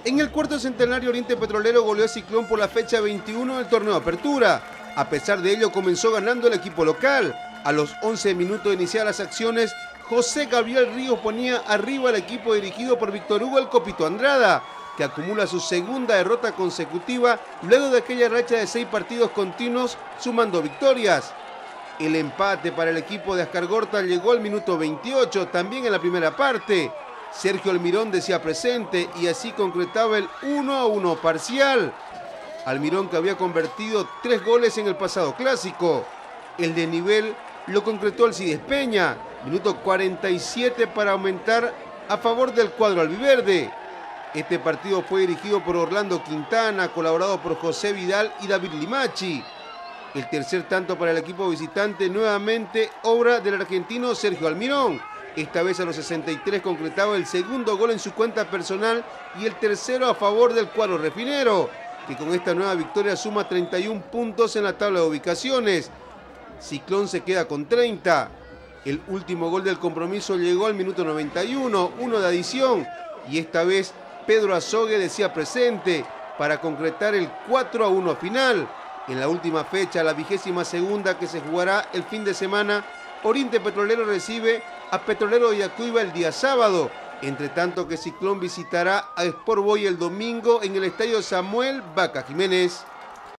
En el cuarto centenario, Oriente Petrolero goleó a Ciclón por la fecha 21 del torneo Apertura. A pesar de ello, comenzó ganando el equipo local. A los 11 minutos de iniciar las acciones, José Gabriel Ríos ponía arriba al equipo dirigido por Víctor Hugo El Copito Andrada, que acumula su segunda derrota consecutiva luego de aquella racha de 6 partidos continuos sumando victorias. El empate para el equipo de Ascargorta llegó al minuto 28, también en la primera parte. Sergio Almirón decía presente y así concretaba el 1-1 parcial. Almirón, que había convertido 3 goles en el pasado clásico. El de nivel lo concretó Alcides Peña, minuto 47 para aumentar a favor del cuadro albiverde. Este partido fue dirigido por Orlando Quintana, colaborado por José Vidal y David Limachi. El tercer tanto para el equipo visitante, nuevamente obra del argentino Sergio Almirón. Esta vez a los 63 concretaba el segundo gol en su cuenta personal y el tercero a favor del cuadro refinero, que con esta nueva victoria suma 31 puntos en la tabla de ubicaciones. Ciclón se queda con 30. El último gol del compromiso llegó al minuto 91, uno de adición, y esta vez Pedro Azogue decía presente para concretar el 4-1 final. En la última fecha, la 22ª que se jugará el fin de semana, Oriente Petrolero recibe a Petrolero de Yacuiba el día sábado, entre tanto que Ciclón visitará a Sport Boys el domingo en el estadio Samuel Vaca Jiménez.